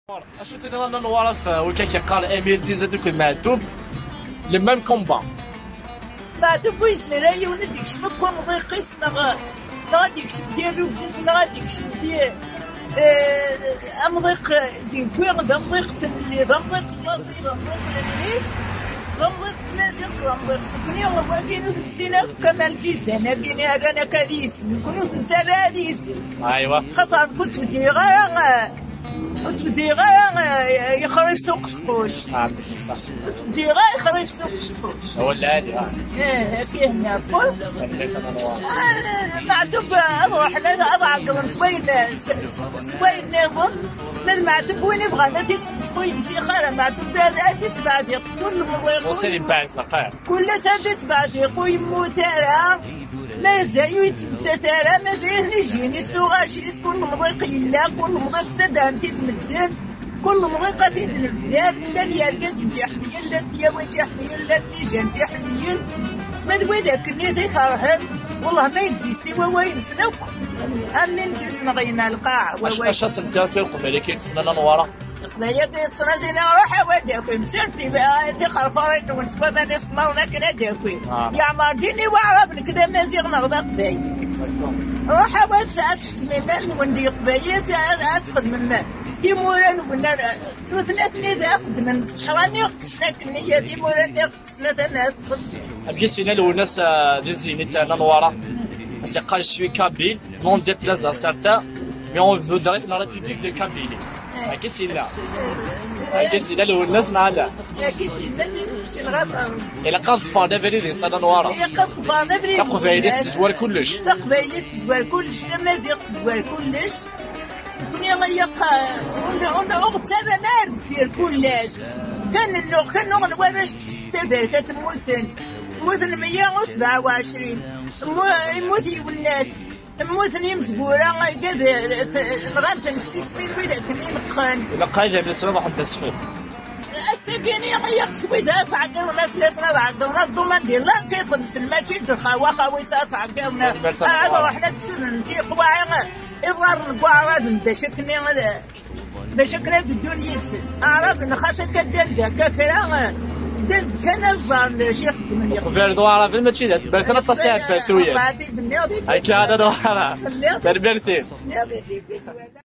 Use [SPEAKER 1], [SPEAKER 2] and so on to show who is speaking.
[SPEAKER 1] Acheter dans la noire وكيك قال امير ديزادوك معدوب لي ميم كومبا
[SPEAKER 2] معدوب ويسمر اي ولدك شنو مضيقيس غاديك شدير روكسيس غاديك شدير امضيق دي كوير مضيق تملي مضيق بلاصي مضيق الريف مضيق بلاصي مضيق كني والله كاين السينا كمال كيسان كاين انا كاديس كنوز نتا راديس
[SPEAKER 1] ايوا
[SPEAKER 2] خاطر كنت بدي غير يخرج سوق شقوش.
[SPEAKER 1] صح.
[SPEAKER 2] بدي غير يخرج سوق شقوش.
[SPEAKER 1] هو العادي
[SPEAKER 2] فيه ناكل. معتوب اروح انا اضعق سوين نظن المعتوب وين يبغى نادي سوين سيخاره معتوب هذا تبع زيق كل مره
[SPEAKER 1] وصل يبان سقير.
[SPEAKER 2] كل سنه تبع زيق ويموت راه ما زايو يتمتى ما زايو يجيني سوغاشي كل مضيق الا كل مضيق تدام تدمدن كل مضيقة تدمدن لا اليرقاز تحميل لا الدياوي تحميل لا الليجان تحميل ما دوي ذاك اللي ذيخرهن والله ما يكزيستي وين سنوك امين كيسنا غينا القاع
[SPEAKER 1] اش سنتا في القبيله كيتسنى نواره
[SPEAKER 2] قبايا كيتسنى زينا روح وداكوي مسيرتي تي خرفاريت ونسبه ما نسمعونا كنا داكوي يا عمر ديني وعرب كذا مازيغ نغدا قبايل روح واد ساعات تحتمي وندي قبايل تخدم المال تيموران ولا ثلاثني ذا خدم الصحراني ساكن هي تيموران ثلاثه ناس
[SPEAKER 1] بيسينا لو ناس دي زيني تاع نواره سي قال شوي كابيل نون ديبلاز ان سارتا مي اون فودري لا ريبوبليك دو كابيلي كيسينا كيسينا لو الناس معنا إلا قاد فانا بريدي صادا نوارا
[SPEAKER 2] قاد فانا بريدي
[SPEAKER 1] تقبايلي تزوار كلش
[SPEAKER 2] تقبايلي تزوار كلش تمازيغ تزوار كلش الدنيا مليقة أغت هذا نار في كلاس كان نواش تبارك تموتن 127 يموت يولاس موتني مزبورة نغامت نستسمين ولا تنين
[SPEAKER 1] إلا قايدة بالنسبة ما حد تسفل
[SPEAKER 2] السكيني يقصوي ذا تعقلنا فلاسنا تعقلنا الضمان ديال لا كيطنس الماشي دخاوة خويسة تعقلنا هذا روحنا تسن نتي قواعي إضرار نقواعد باش كنا الدنيا يسن أعرف نخاصة كدان كاكرا كان الظن شيخ من يقول
[SPEAKER 1] فيردوارا في الماتشي بالك انا تصيع فاتويه هاي كان هذا دوارا تربيتي